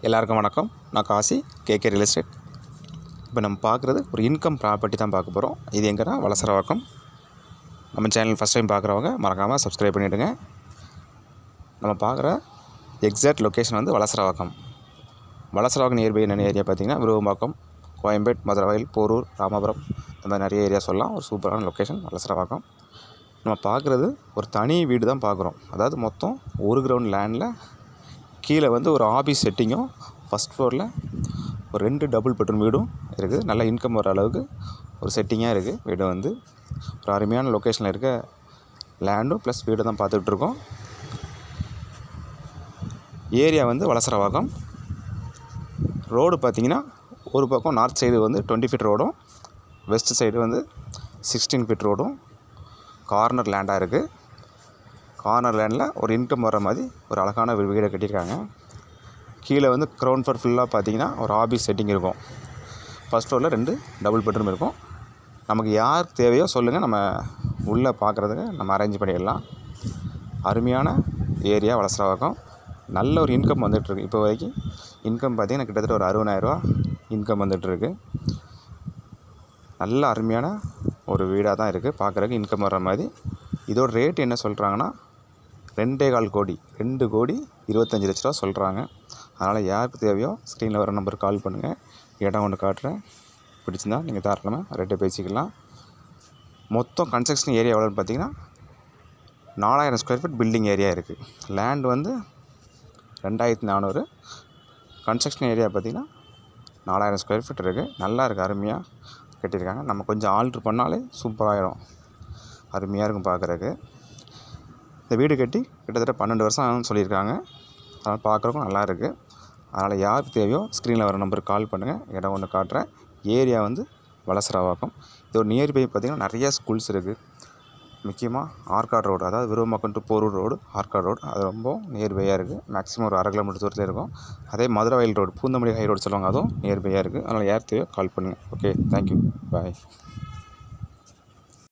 எல்லாருக்கும் வணக்கம். நான் காசி கேகே ரியல் எஸ்டேட். இப்போ நம்ம பார்க்குறது ஒரு இன்கம் ப்ராப்பர்ட்டி தான் பார்க்க போகிறோம். இது எங்கன்னா வலசரவாக்கம். நம்ம சேனல் ஃபஸ்ட் டைம் பார்க்குறவங்க மறக்காமல் சப்ஸ்கிரைப் பண்ணிவிடுங்க. நம்ம பார்க்குற எக்ஸாக்ட் லொக்கேஷன் வந்து வலசரவாக்கம். வலசரவாக்கம் நியர்பை என்னென்ன ஏரியா பார்த்திங்கன்னா விருவம்பாக்கம், கோயம்பேடு, மதுரவாயல், போரூர், ராமபுரம், இந்த மாதிரி நிறைய ஏரியா சொல்லலாம். ஒரு சூப்பரான லொக்கேஷன் வலசரவாக்கம். நம்ம பார்க்குறது ஒரு தனி வீடு தான் பார்க்குறோம். அதாவது மொத்தம் ஒரு கிரவுண்ட் லேண்டில் கீழே வந்து ஒரு ஆஃபீஸ் செட்டிங்கும், ஃபஸ்ட் ஃப்ளோரில் ஒரு 2 டபுள் பெட்ரூம் வீடும் இருக்குது. நல்ல இன்கம் வர அளவுக்கு ஒரு செட்டிங்காக இருக்குது. வீடு வந்து ஒரு அருமையான லொக்கேஷனில் இருக்க லேண்டும் ப்ளஸ் வீடு தான் பார்த்துட்ருக்கோம். ஏரியா வந்து வலசரவாக்கம். ரோடு பார்த்திங்கன்னா ஒரு பக்கம் நார்த் சைடு வந்து 20 ஃபீட் ரோடும், வெஸ்ட் சைடு வந்து 16 ஃபீட் ரோடும் கார்னர் லேண்டாக இருக்குது. கார்னர் லேண்டில் ஒரு இன்கம் வர மாதிரி ஒரு அழகான வீடை கட்டியிருக்காங்க. கீழே வந்து கிரவுண்ட் ஃப்ளோர் ஃபுல்லாக பார்த்திங்கன்னா ஒரு ஆஃபீஸ் செட்டிங் இருக்கும். ஃபஸ்ட் ஃப்ளோரில் 2 டபுள் பெட்ரூம் இருக்கும். நமக்கு யாருக்கு தேவையோ சொல்லுங்கள், நம்ம உள்ளே பார்க்குறதுக்கு நம்ம அரேஞ்ச் பண்ணிடலாம். அருமையான ஏரியா வலசரவாக்கம். நல்ல ஒரு இன்கம் வந்துட்டுருக்கு. இப்போ வரைக்கும் இன்கம் பார்த்திங்கன்னா கிட்டத்தட்ட ஒரு 60,000 இன்கம் வந்துட்டுருக்கு. நல்ல அருமையான ஒரு வீடாக தான் இருக்குது. பார்க்குறதுக்கு இன்கம் வர்ற மாதிரி. இதோட ரேட் என்ன சொல்கிறாங்கன்னா 2.25 கோடி, 2,25,00,000 சொல்கிறாங்க. அதனால் யாருக்கு தேவையோ ஸ்க்ரீனில் வர நம்பருக்கு கால் பண்ணுங்கள். இடம் ஒன்று காட்டுறேன். பிடிச்சிருந்தா நீங்கள் தாராளமாக ரேட்டை பேசிக்கலாம். மொத்தம் கன்ஸ்ட்ரக்ஷன் ஏரியா எவ்வளோன்னு பார்த்தீங்கன்னா 4,000 ஸ்கொயர் ஃபீட் பில்டிங் ஏரியா இருக்குது. லேண்ட் வந்து 2,400. கன்ஸ்ட்ரக்ஷன் ஏரியா பார்த்திங்கன்னா 4,000 ஸ்கொயர் ஃபீட் இருக்குது. நல்லா இருக்குது, அருமையாக கட்டியிருக்காங்க. நம்ம கொஞ்சம் ஆல்ட்ரு பண்ணாலே சூப்பராகிடும், அருமையாக இருக்கும் பார்க்குறதுக்கு. இந்த வீடு கட்டி கிட்டத்தட்ட 12 வருஷம் ஆகும்னு சொல்லியிருக்காங்க. அதனால் பார்க்குறக்கும் நல்லா இருக்குது. அதனால் யாருக்கு தேவையோ ஸ்க்ரீனில் வர நம்பருக்கு கால் பண்ணுங்கள். இடம் ஒன்று காட்டுறேன். ஏரியா வந்து வலசரவாக்கம். இது ஒரு நியர்பை பார்த்திங்கன்னா நிறையா ஸ்கூல்ஸ் இருக்குது. முக்கியமாக ஆர்காட் ரோடு, அதாவது Virugambakkam to Porur road, Arcot road, அது ரொம்ப நியர்பையாக இருக்குது. மேக்ஸிமம் ஒரு 1/2 கிலோமீட்டர் தூரத்தில் இருக்கும். அதே Maduravoyal road, Poonamallee high road சொல்லுவாங்க, அதுவும் நியர்பையாக இருக்குது. அதனால் யாருக்கு தேவையோ கால் பண்ணுங்கள். ஓகே, தேங்க்யூ, பாய்.